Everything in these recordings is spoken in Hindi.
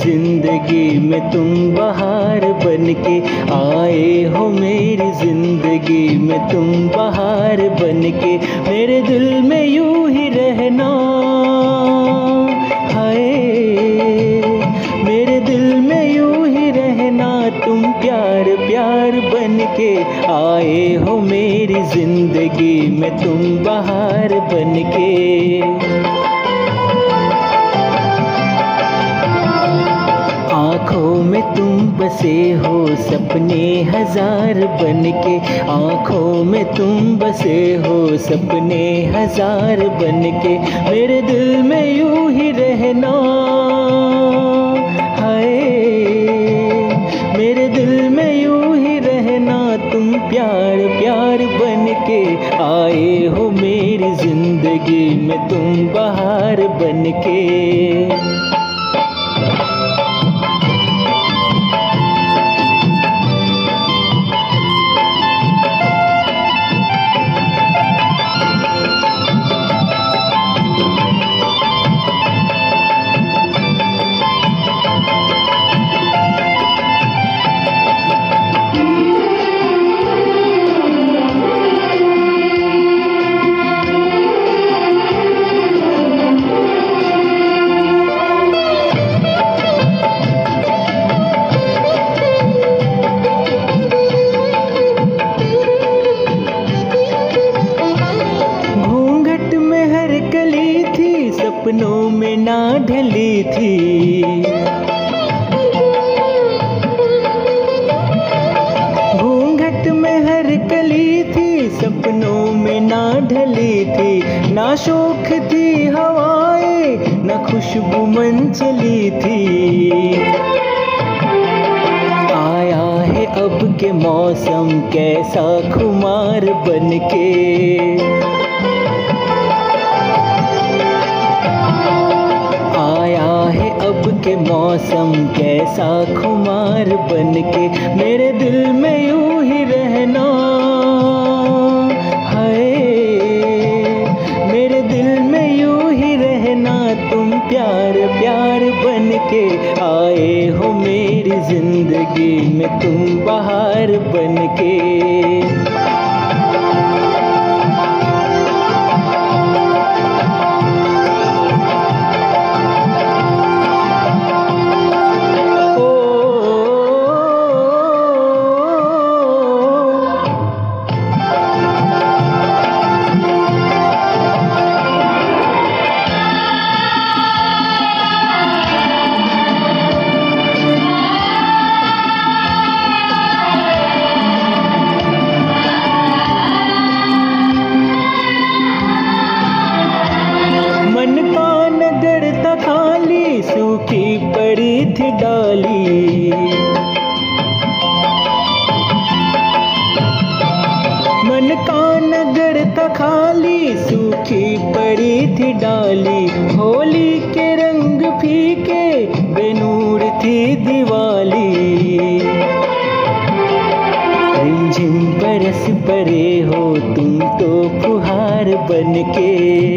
जिंदगी में तुम बहार बनके आए हो, मेरी जिंदगी में तुम बहार बनके। मेरे दिल में यूं ही रहना, हाय मेरे दिल में यूं ही रहना, तुम प्यार प्यार बनके आए हो, मेरी जिंदगी में तुम बहार बनके। आँखों में तुम बसे हो सपने हजार बनके, आँखों में तुम बसे हो सपने हजार बनके। मेरे दिल में यूं ही रहना, हाय मेरे दिल में यूं ही रहना, तुम प्यार प्यार बनके आए हो, मेरी जिंदगी में तुम बहार बनके। सपनों में ना ढली थी, घूंघट में हर कली थी, सपनों में ना ढली थी। ना शोख थी हवाएं, ना खुशबू मन चली थी। आया है अब के मौसम कैसा खुमार बनके, आया है अब के मौसम कैसा खुमार बनके। मेरे दिल में यूं ही रहना, हाय मेरे दिल में यूं ही रहना, तुम प्यार प्यार बनके आए हो, मेरी जिंदगी में तुम बहार बनके। सूखी पड़ी थी डाली, मन का नगर था खाली, सूखी पड़ी थी डाली। होली के रंग फीके बेनूर थी दिवाली, रिमझिम बरस पड़े हो तुम तो फुहार बनके।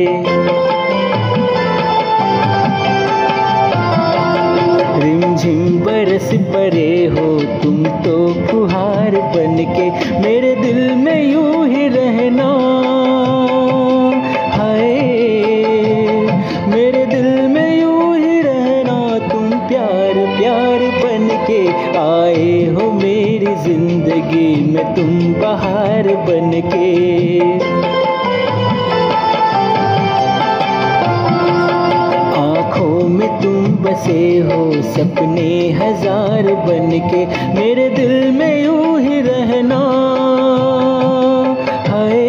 रिमझिम बरस पड़े हो तुम तो फुहार बनके। मेरे दिल में यूं ही रहना, हाय मेरे दिल में यूं ही रहना, तुम प्यार प्यार बनके आए हो, मेरी जिंदगी में तुम बहार बनके। आँखों में तुम बसे हो सपने हजार बनके। मेरे दिल में यूं ही रहना, हाय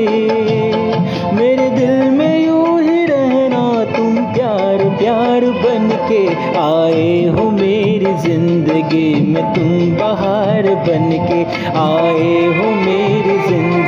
मेरे दिल में यूं ही रहना, तुम प्यार प्यार बनके आए हो, मेरी जिंदगी में तुम बहार बनके आए हो, मेरी जिंदगी